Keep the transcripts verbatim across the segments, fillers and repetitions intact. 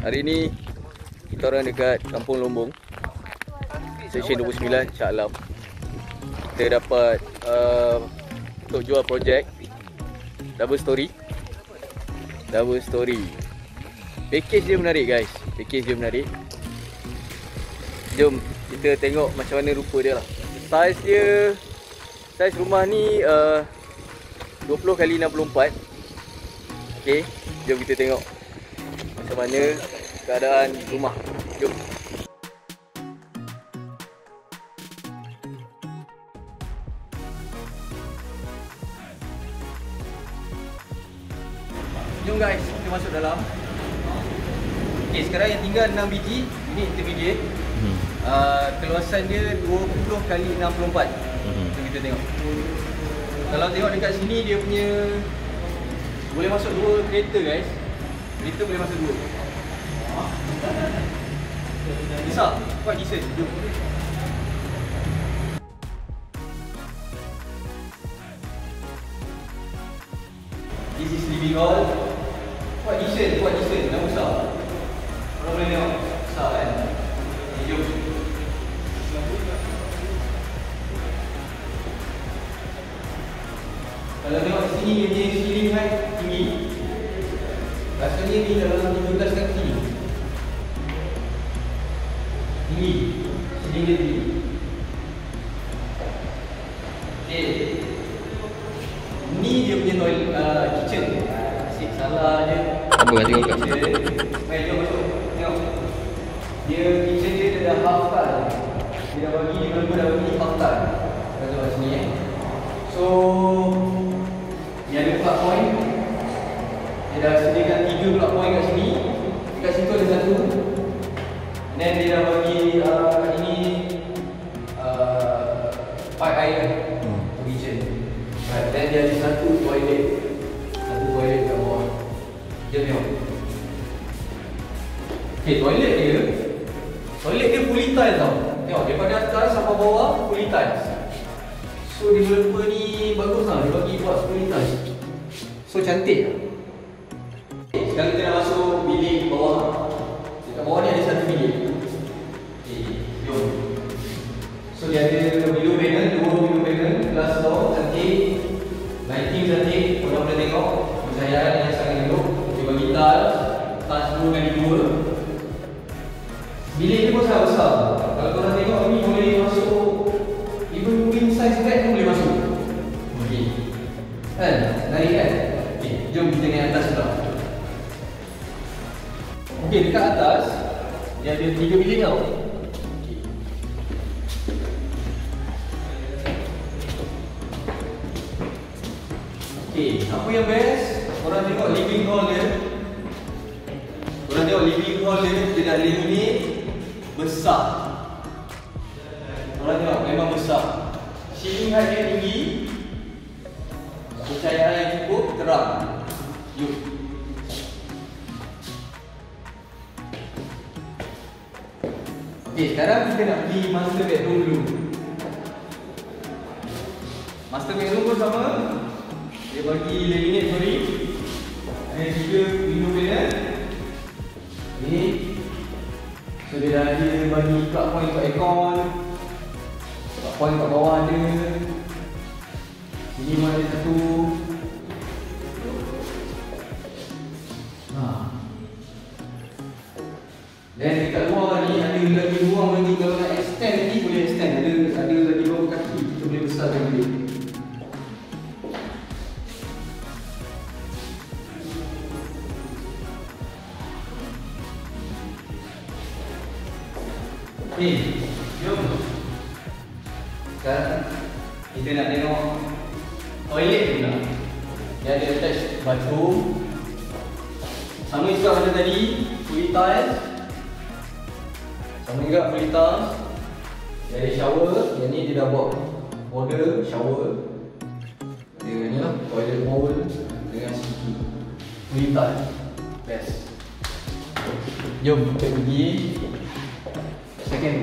Hari ni kita orang dekat Kampung Lombong, Seksyen dua puluh sembilan, Shah Alam. Kita dapat uh, untuk jual projek double story. Double story. Package dia menarik guys. Package dia menarik. Jom kita tengok macam mana rupa dia lah. Saiz dia, saiz rumah ni uh, dua puluh kali enam puluh empat. Okay, jom kita tengok macam mana keadaan rumah. Jom. Jom guys, kita masuk dalam. Okay, sekarang yang tinggal enam biji. Ini intermediate. hmm. uh, Keluasan dia dua puluh kali enam puluh empat. hmm. Jom kita tengok. Kalau tengok dekat sini, dia punya boleh masuk dua kereta guys. Kereta boleh masuk dua. Besar, quite decent. Jom. This is living hall. Quite decent, quite decent. Dah besar. Kalau boleh tengok, besar kan? Okay, jom. Kalau tengok sini, dia punya ceiling height tinggi. Rasanya ni dalam tiga belas kaki. Tinggi. Ceiling dia tinggi. Okay. Ni dia punya toilet, uh, kitchen. Asyik salah je. Apa nak tengok kat sini? Mari jom masuk. Tengok. Dia kitchen dia, dia dah half tile. Dia dah bagi, dia belum dah bagi half tile. Kita tengok sini eh. So dia ada plug point. Dia dah sediakan tiga plug point kat sini. Dekat situ ada satu. And then dia dah bagi uh, ini uh, pipe air hmm. kitchen. Right. Dan dia ada satu toilet. Satu toilet kat bawah. Jom tengok. Okay, toilet dia, toilet dia fully tile tau. Tengok, daripada atas sampai bawah fully tiles. So developer ni bagus lah, dia bagi buat fully tiles. So cantik lah. Okay, sekarang kita nak masuk bilik bawah. Dekat bawah ni ada satu bilik. Okay, jom. So dia ada window panel, dua window panel, glass door, cantik. Lighting cantik, korang boleh tengok pencahayaan yang sangat elok. Dia bagi tiles, tiles dua kali dua. Bilik ni pun sangat besar. Kalau korang tengok ni boleh masuk, even queen size bed pun boleh masuk. Okey. Kan? Menarik kan? Okey, jom kita naik atas pula. Okey, dekat atas dia ada tiga bilik tau. Okey. Okey, apa yang best? Korang tengok living hall dia. Korang tengok living hall dia, dia dah laminate besar. Korang tengok, memang besar. Ceiling height dia tinggi. Pencahayaan yang cukup, terang. Yuk. Okey, sekarang kita nak pergi master bedroom dulu. Master bedroom pun sama. Dia bagi laminate sorry. Ada tiga window panel. Ni. So dia dah ada bagi plug point untuk aircon. Plug point kat bawah ada. Sini pun ada satu. Ha. Dan dekat luar ni ada lagi ruang lagi. Kalau nak extend lagi boleh extend. Ada ada lagi beberapa kaki. Kita boleh besarkan bilik. Okey, jom. Sekarang kita nak tengok toilet pula. Dia ada attach bathroom. Sama juga macam tadi, fully tiles. Sama juga fully tiles. Dia ada shower. Yang ni dia dah buat order shower. Dia ni lah, toilet bowl dengan siki. Fully tiles. Best. Jom kita pergi second.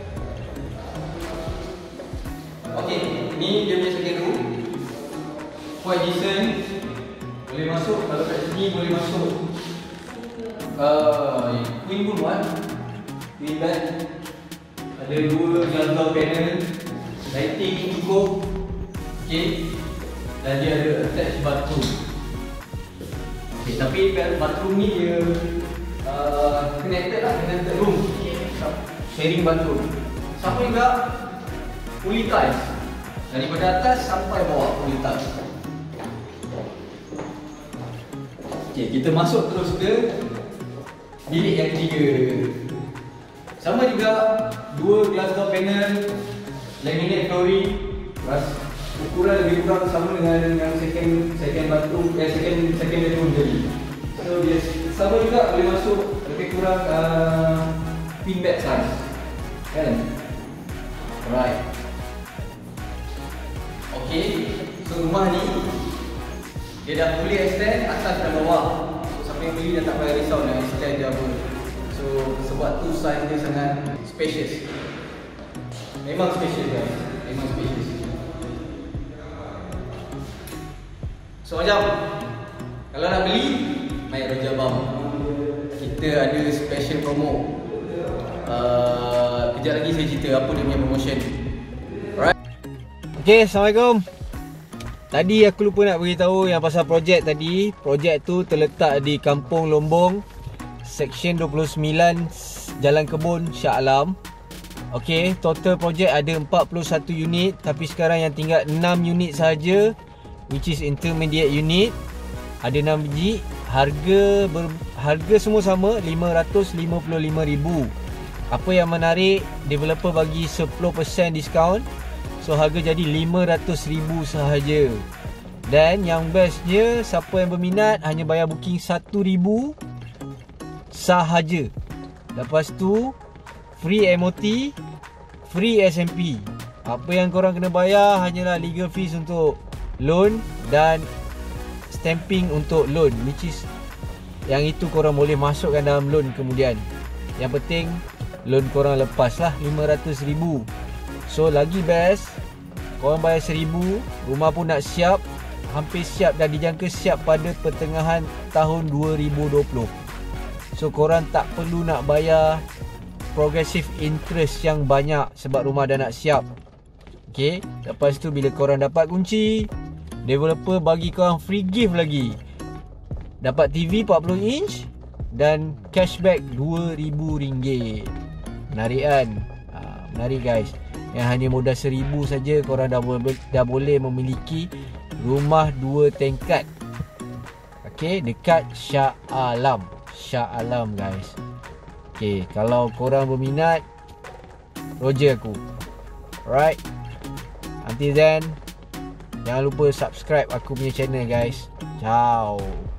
Okey, ni dia punya second room. quite decent. Boleh masuk, kalau kat sini boleh masuk uh, Queen pun buat Queen bed. Ada dua glass door panel, lighting cukup. Okay. Dan dia ada attached bathroom. Okay, tapi bathroom ni dia uh, connected lah, connected room, sharing bathroom. Sama juga fully tiles, daripada atas sampai bawah fully tiles. Okay, kita masuk terus ke bilik yang ketiga. Sama juga dua glass door panel, laminate flooring, ukuran lebih kurang sama dengan yang second second bathroom, eh, second second bedroom tadi. So yes, sama juga boleh masuk lebih kurang uh, queen bed size, kan? Alright. Okay, so rumah ni dia dah fully extend atas dan bawah. So siapa yang beli dah tak payah risau nak extend dia apa. So sebab tu size dia sangat spacious. Memang spacious guys, memang spacious. So macam kalau nak beli, mai Raja Bam. Kita ada special promo. Uh, kejap lagi saya cerita apa dia punya promotion. Alright. Okay, Assalamualaikum. Tadi aku lupa nak beritahu yang pasal projek tadi. Projek tu terletak di Kampung Lombong, Seksyen dua puluh sembilan, Jalan Kebun, Shah Alam. Okay, total projek ada empat puluh satu unit, tapi sekarang yang tinggal enam unit sahaja, which is intermediate unit. Ada enam biji. Harga ber, harga semua sama, lima ratus lima puluh lima ribu. Apa yang menarik, developer bagi sepuluh peratus diskaun. So harga jadi lima ratus ribu sahaja. Dan yang bestnya, siapa yang berminat hanya bayar booking satu ribu sahaja. Lepas tu free M O T, free S M P. Apa yang korang kena bayar hanyalah legal fees untuk loan dan stamping untuk loan, which is yang itu korang boleh masukkan dalam loan kemudian. Yang penting loan korang lepas lah lima ratus ribu. So lagi best, korang bayar seribu, rumah pun nak siap, hampir siap dan dijangka siap pada pertengahan tahun dua ribu dua puluh. So korang tak perlu nak bayar progressive interest yang banyak sebab rumah dah nak siap. Okay, lepas tu bila korang dapat kunci, developer bagi korang free gift lagi. Dapat T V empat puluh inch dan cashback dua ribu ringgit. Menarik kan? Ha, menarik guys. Yang hanya modal seribu saja korang dah, dah boleh memiliki rumah dua tingkat. Okay, dekat Shah Alam. Shah Alam guys. Okay, kalau korang berminat, roger aku. Alright. Until then, jangan lupa subscribe aku punya channel guys. Ciao.